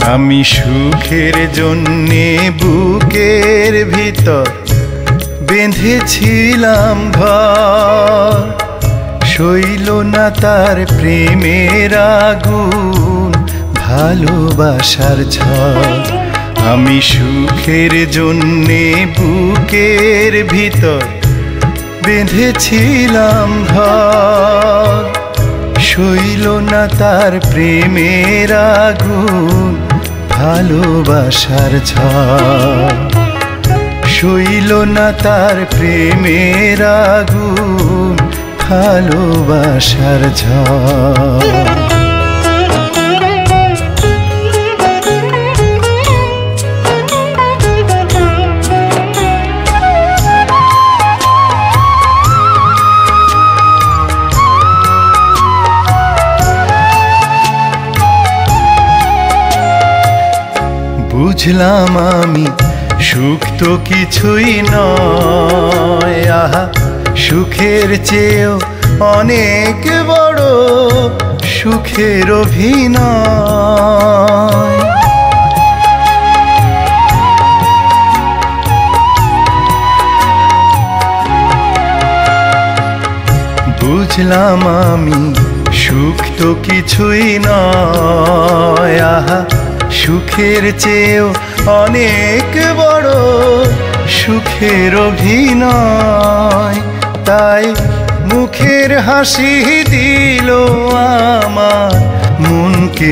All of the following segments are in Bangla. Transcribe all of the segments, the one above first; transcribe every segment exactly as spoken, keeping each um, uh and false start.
আমি সুখের জন্যে বুকের ভিতর বেঁধেছিলাম ঘর, সইল না তার প্রেমের আগুন ভালোবাসার ঝড়। আমি সুখের জন্যে বুকের ভিতর বেঁধেছিলাম ঘর, সইল না তার প্রেমের আগুন ভালোবাসার ঝড়। সইল না তার প্রেমের আগুন ভালোবাসার ঝড়। বুঝলাম আমি সুখ তো কিছুই নয়, আহা সুখের চেয়েও অনেক বড় সুখের অভিনয়। বুঝলাম আমি সুখ তো কিছুই নয়, আহা সুখের চেয়েও অনেক বড় সুখের অভিনয়। তাই মুখের হাসি দিল আমার মনকে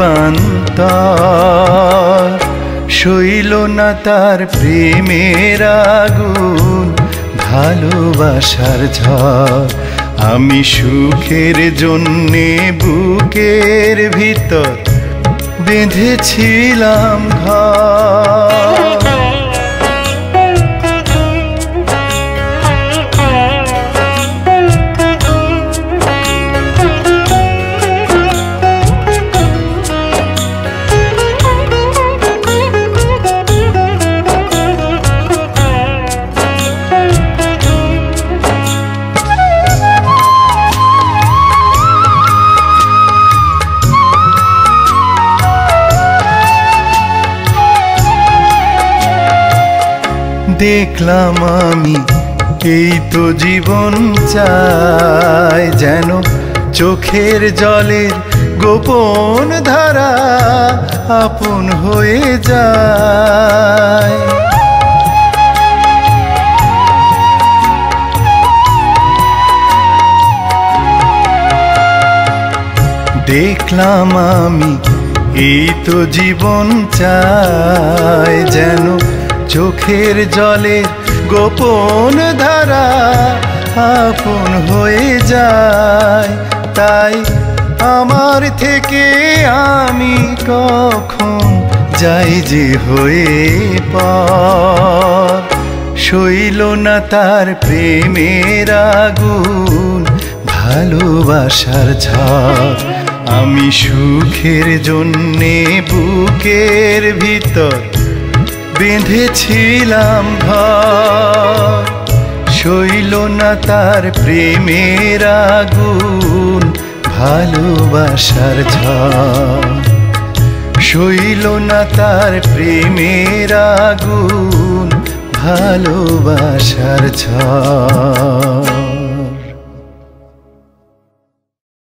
দীপান্তর, সইল না তার প্রেমের আগুন ভালোবাসার ঝড়। আমি সুখের জন্যে বুকের ভিতর বেঁধেছিলাম ঘর। দেখলাম আমি এই তো জীবন চাই, যেন চোখের জলের গোপন ধারা আপন হয়ে যায়। দেখলাম আমি এই তো জীবন চাই, যেন চোখের জলের গোপন ধারা আপন হয়ে যায়। তাই আমার থেকে আমি কখন যাই যে হয়ে পর, সইল না তার প্রেমের আগুন ভালোবাসার ঝড়। আমি সুখের জন্যে বুকের ভিতর বেঁধেছিলাম ঘর, সইল না তার প্রেমের আগুন ভালোবাসার ঝড়। সইল না তার প্রেমের আগুন ভালোবাসার ঝড়।